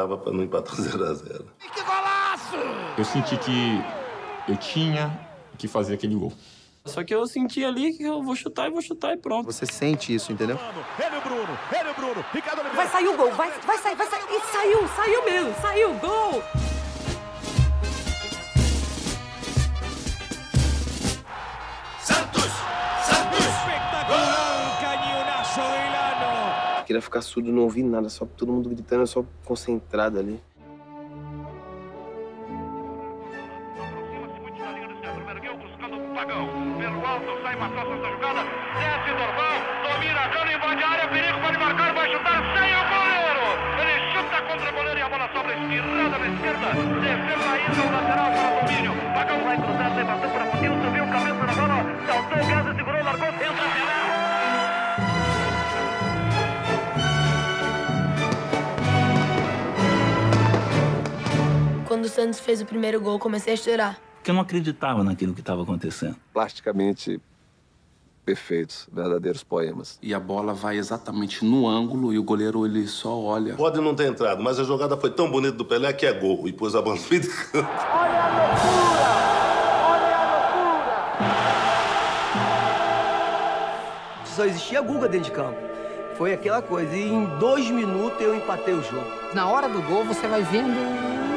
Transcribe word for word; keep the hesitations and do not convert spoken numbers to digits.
esperava para não empatar zero a zero. Que golaço! Eu senti que eu tinha que fazer aquele gol. Só que eu senti ali que eu vou chutar e vou chutar e pronto. Você sente isso, entendeu? Ele, o Bruno, ele, o Bruno, Ricardo Oliveira. Vai sair o gol, vai, vai sair, vai sair. E saiu, saiu mesmo, saiu, gol! Santos! Santos! Espetacular, canhonaço do Ilano. Eu queria ficar surdo, não ouvir nada, só todo mundo gritando, só concentrado ali. Pelo alto, sai Matossa essa jogada, desce Dorval, domina, Cano, invade a área, perigo, pode marcar, vai chutar, sem o goleiro! Ele chuta contra o goleiro e a bola sobra estirada na esquerda, defesa ainda o lateral para o domínio. Pagão vai cruzar, levantou para o Nil, subiu cabeça na bola, saltou o gás, segurou, largou, entra, Pelé! Quando o Santos fez o primeiro gol, comecei a chorar. Porque eu não acreditava naquilo que estava acontecendo. Plasticamente perfeitos, verdadeiros poemas. E a bola vai exatamente no ângulo e o goleiro ele só olha. Pode não ter entrado, mas a jogada foi tão bonita do Pelé que é gol. E pôs a bola no meio do campo. Olha a loucura! Olha a loucura! Só existia Guga dentro de campo. Foi aquela coisa. E em dois minutos eu empatei o jogo. Na hora do gol, você vai vendo